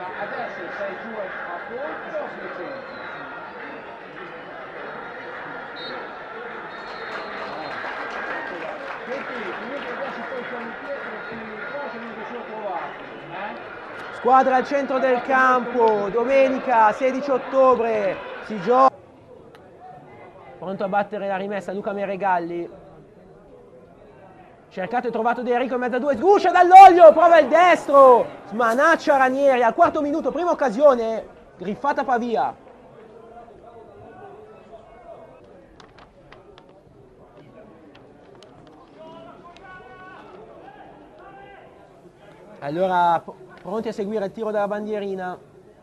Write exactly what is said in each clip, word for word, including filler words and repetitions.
adesso sei giù a punto o seicento? Squadra al centro del campo, domenica sedici ottobre, si gioca. Pronto a battere la rimessa Luca Meregalli. Cercato e trovato De Enrico in mezzo a due, sguscia dall'olio, prova il destro, smanaccia Ranieri al quarto minuto, prima occasione, griffata Pavia. Allora, pronti a seguire il tiro della bandierina.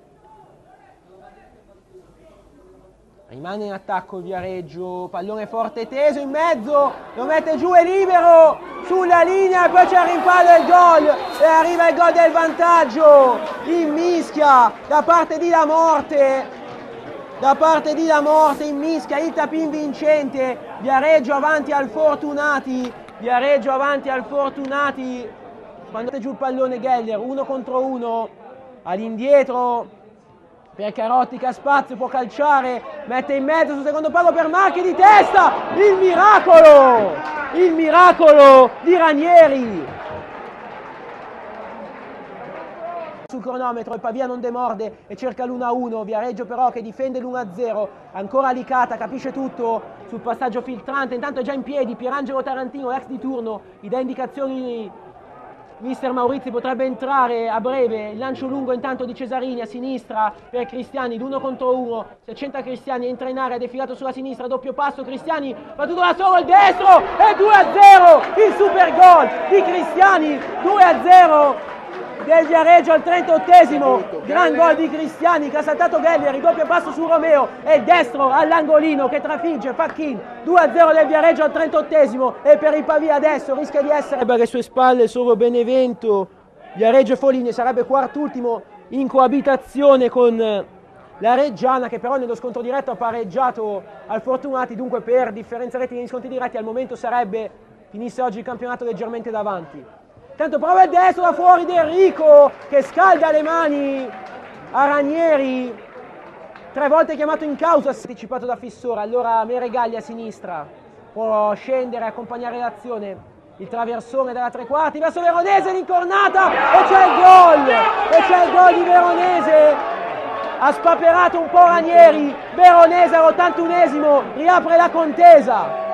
Rimane in attacco il Viareggio, pallone forte teso in mezzo, lo mette giù, è libero, sulla linea, e poi c'è il rimpallo e il gol, e arriva il gol del vantaggio, in mischia, da parte di La Morte, da parte di La Morte, in mischia, il tapin vincente, Viareggio avanti al Fortunati, Viareggio avanti al Fortunati, quando mette giù il pallone Geller, uno contro uno, all'indietro, per Carotti che ha spazio, può calciare, mette in mezzo sul secondo palo per Marchi di testa, il miracolo, il miracolo di Ranieri. Sul cronometro il Pavia non demorde e cerca l'uno a uno, Viareggio però che difende l'uno a zero, ancora Licata, capisce tutto sul passaggio filtrante, intanto è già in piedi, Pierangelo Tarantino, ex di turno, gli dà indicazioni. Mister Maurizi potrebbe entrare a breve, il lancio lungo intanto di Cesarini a sinistra per Cristiani, l'uno contro uno, se c'entra Cristiani, entra in area, defilato sulla sinistra, doppio passo, Cristiani, battuto da solo, il destro, e due a zero, il super gol di Cristiani, due a zero del Viareggio al trentottesimo, gran gol di Cristiani che ha saltato Geller, il doppio passo su Romeo e il destro all'angolino che trafigge Facchin, due a zero del Viareggio al trentottesimo e per il Pavia adesso rischia di essere alle sue spalle solo Benevento, Viareggio e Foligno sarebbe quart'ultimo in coabitazione con la Reggiana che però nello scontro diretto ha pareggiato al Fortunati, dunque per differenza reti negli scontri diretti al momento sarebbe, finisse oggi il campionato leggermente davanti. Tanto prova il destro da fuori De Enrico che scalda le mani a Ranieri, tre volte chiamato in causa, anticipato da Fissora, allora Meregalli a sinistra, può scendere e accompagnare l'azione, il traversone dalla tre quarti verso Veronese, l'incornata e c'è il gol, e c'è il gol di Veronese, ha spaperato un po' Ranieri, Veronese all'ottantunesimo riapre la contesa.